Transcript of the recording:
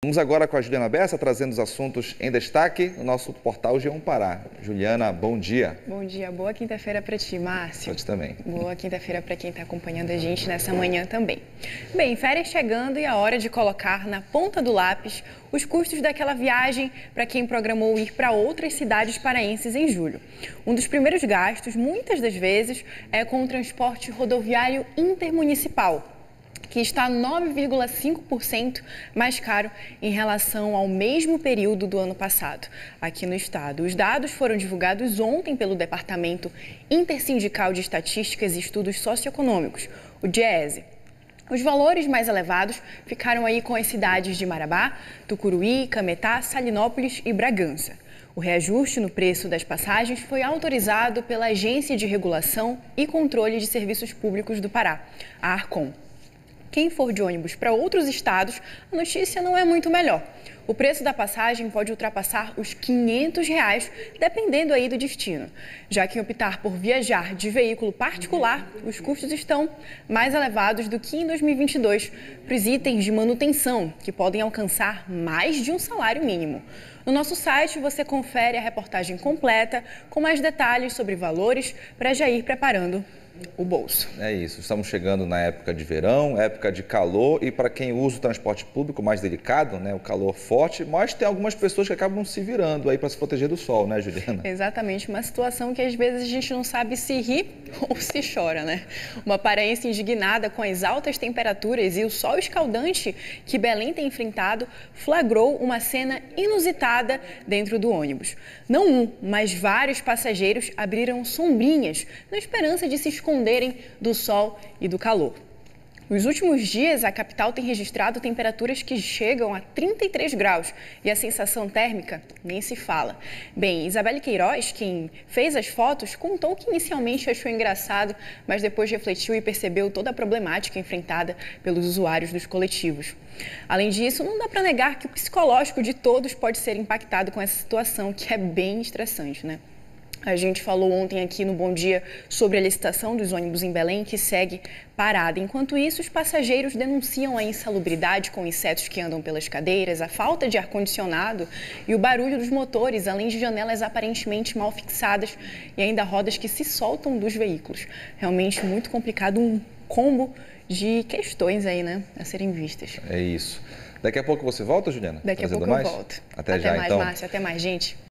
Vamos agora com a Juliana Bessa, trazendo os assuntos em destaque no nosso portal G1 Pará. Juliana, bom dia. Bom dia, boa quinta-feira para ti, Márcio. Para ti também. Boa quinta-feira para quem está acompanhando a gente nessa manhã também. Bem, férias chegando e a hora de colocar na ponta do lápis os custos daquela viagem para quem programou ir para outras cidades paraenses em julho. Um dos primeiros gastos, muitas das vezes, é com o transporte rodoviário intermunicipal, que está 9,5% mais caro em relação ao mesmo período do ano passado, aqui no estado. Os dados foram divulgados ontem pelo Departamento Intersindical de Estatísticas e Estudos Socioeconômicos, o DIEESE. Os valores mais elevados ficaram aí com as cidades de Marabá, Tucuruí, Cametá, Salinópolis e Bragança. O reajuste no preço das passagens foi autorizado pela Agência de Regulação e Controle de Serviços Públicos do Pará, a ARCOM. Quem for de ônibus para outros estados, a notícia não é muito melhor. O preço da passagem pode ultrapassar os R$500, dependendo aí do destino. Já que optar por viajar de veículo particular, os custos estão mais elevados do que em 2022 para os itens de manutenção, que podem alcançar mais de um salário mínimo. No nosso site você confere a reportagem completa com mais detalhes sobre valores para já ir preparando o bolso. É isso, estamos chegando na época de verão, época de calor, e para quem usa o transporte público mais delicado, né, o calor forte, mas tem algumas pessoas que acabam se virando aí para se proteger do sol, né, Juliana? Exatamente, uma situação que às vezes a gente não sabe se ri ou se chora, né? Uma paraense indignada com as altas temperaturas e o sol escaldante que Belém tem enfrentado flagrou uma cena inusitada dentro do ônibus. Não um, mas vários passageiros abriram sombrinhas na esperança de se esconderem do sol e do calor. Nos últimos dias, a capital tem registrado temperaturas que chegam a 33 graus e a sensação térmica nem se fala. Bem, Isabelle Queiroz, quem fez as fotos, contou que inicialmente achou engraçado, mas depois refletiu e percebeu toda a problemática enfrentada pelos usuários dos coletivos. Além disso, não dá para negar que o psicológico de todos pode ser impactado com essa situação, que é bem estressante, né? A gente falou ontem aqui no Bom Dia sobre a licitação dos ônibus em Belém, que segue parada. Enquanto isso, os passageiros denunciam a insalubridade com insetos que andam pelas cadeiras, a falta de ar-condicionado e o barulho dos motores, além de janelas aparentemente mal fixadas e ainda rodas que se soltam dos veículos. Realmente muito complicado, um combo de questões aí, né, a serem vistas. É isso. Daqui a pouco você volta, Juliana? Daqui a pouco eu volto. Até já, mais, então. Márcio. Até mais, gente.